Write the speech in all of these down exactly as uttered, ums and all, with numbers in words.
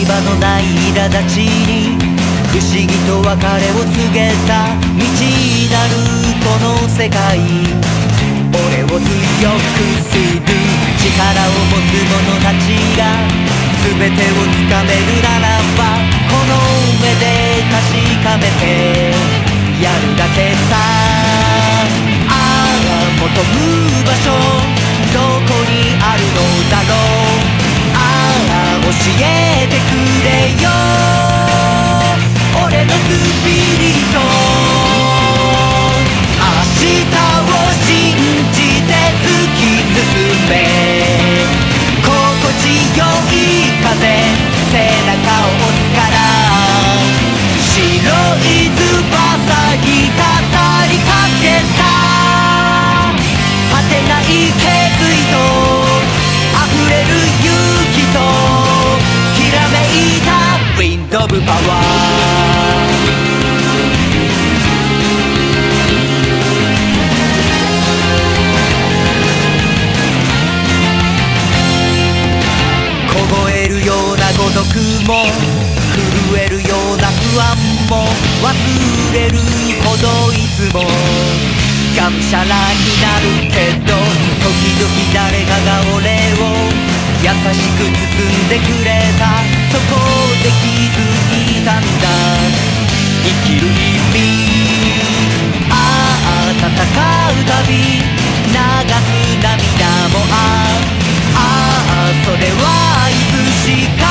場のない苛立ちに不思議と別れを告げた道なるこの世界、俺を強くする力を持つ者たちが全てをつかめるならば、この目で確かめてやるだけさ。ああ求む場所どこにあるのだろう、ああ教えてくれよ俺のスピリット。明日を信じて突き進め、心地よい風背中を押すから、白い翼に語りかけた果てない決意と溢れる勇気ときらめいたウィンド・オブ・パワー。凍えるような孤独も震えるような不安も忘れるほどいつもがむしゃらになるけど、時々誰かが俺を優しく包んでくれた。そこで気づいたんだ生きる意味。ああ戦うたび流す涙もああああそれはいつしか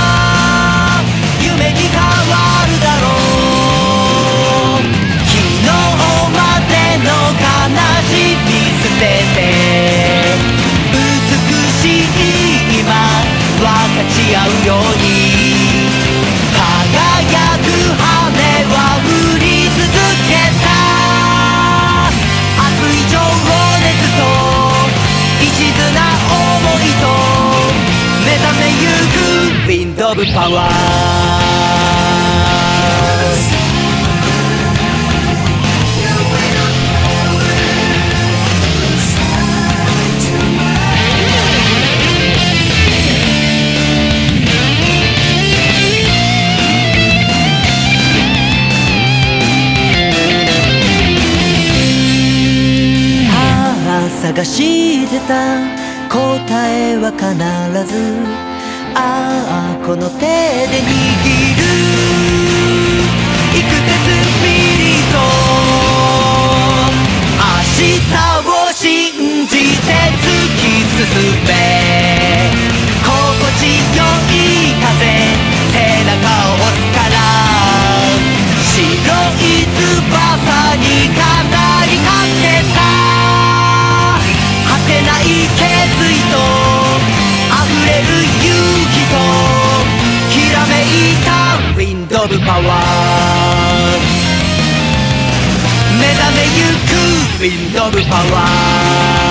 夢に変わるだろう。昨日までの悲しみ捨てて美しい今分かち合うように、輝く羽は降り続けた熱い情熱と一途な想いと目覚めゆくウィンド・オブ・パワー。探してた答えは必ずああこの手で握る幾節スピリット。明日を信じて突き進め、心地よい風背中を押すから、白い翼に語りかけた果てない決意と溢れる勇気ときらめいたウィンド・オブ・パワー。目覚めゆくウィンド・オブ・パワー。